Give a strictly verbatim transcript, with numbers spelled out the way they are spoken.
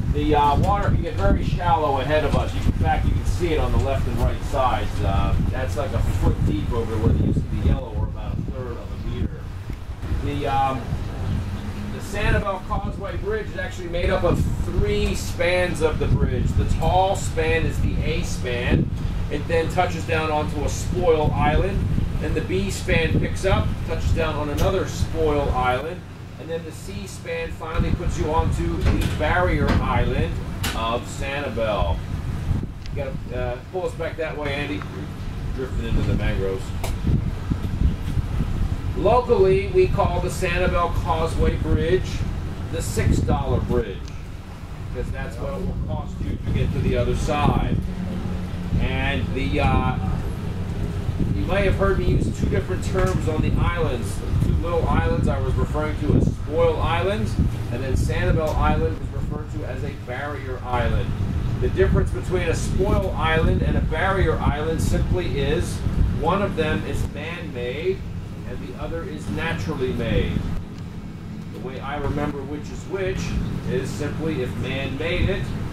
The uh, water can get very shallow ahead of us. You, in fact, you can see it on the left and right sides. Uh, that's like a foot deep over where they used to be yellow, or about a third of a meter. The, um, the Sanibel Causeway Bridge is actually made up of three spans of the bridge. The tall span is the A span. It then touches down onto a spoil island. Then the B span picks up, touches down on another spoil island. And then the C span finally puts you onto the barrier island of Sanibel. You gotta uh, pull us back that way, Andy. You're drifting into the mangroves. Locally, we call the Sanibel Causeway Bridge the six dollar bridge, because that's what it will cost you to get to the other side. And the uh, you may have heard me use two different terms on the islands. The two little islands I was referring to as spoil islands, and then Sanibel Island was referred to as a barrier island. The difference between a spoil island and a barrier island simply is one of them is man-made and the other is naturally made. The way I remember which is which is simply if man made it,